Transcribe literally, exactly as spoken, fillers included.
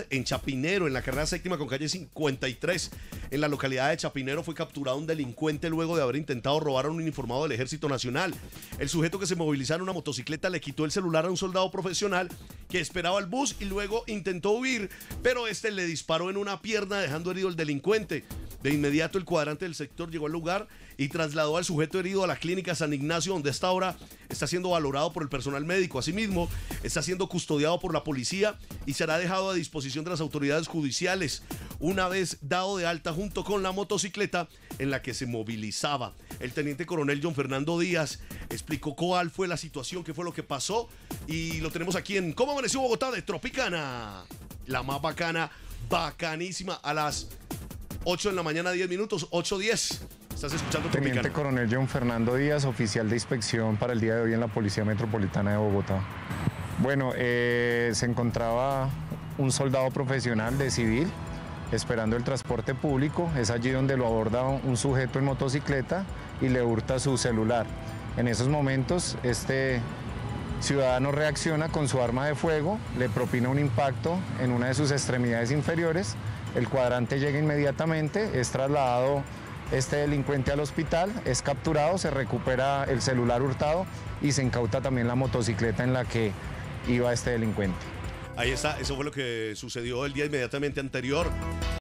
En Chapinero, en la carrera séptima con calle cincuenta y tres, en la localidad de Chapinero, fue capturado un delincuente luego de haber intentado robar a un uniformado del Ejército Nacional. El sujeto, que se movilizaba en una motocicleta, le quitó el celular a un soldado profesional que esperaba el bus y luego intentó huir, pero este le disparó en una pierna, dejando herido al delincuente. De inmediato, el cuadrante del sector llegó al lugar y trasladó al sujeto herido a la clínica San Ignacio, donde hasta ahora está siendo valorado por el personal médico. Asimismo, está siendo custodiado por la policía y será dejado a disposición de las autoridades judiciales una vez dado de alta junto con la motocicleta en la que se movilizaba. El teniente coronel John Fernando Díaz explicó cuál fue la situación, qué fue lo que pasó, y lo tenemos aquí en ¿Cómo amaneció Bogotá? De Tropicana, la más bacana, bacanísima, a las ocho de la mañana, diez minutos, ocho diez. Estás escuchando Tropicana. Teniente coronel John Fernando Díaz, oficial de inspección para el día de hoy en la Policía Metropolitana de Bogotá. Bueno, eh, se encontraba un soldado profesional de civil esperando el transporte público. Es allí donde lo aborda un sujeto en motocicleta y le hurta su celular. En esos momentos, este ciudadano reacciona con su arma de fuego, le propina un impacto en una de sus extremidades inferiores. El cuadrante llega inmediatamente, es trasladado este delincuente al hospital, es capturado, se recupera el celular hurtado y se incauta también la motocicleta en la que iba este delincuente. Ahí está, eso fue lo que sucedió el día inmediatamente anterior.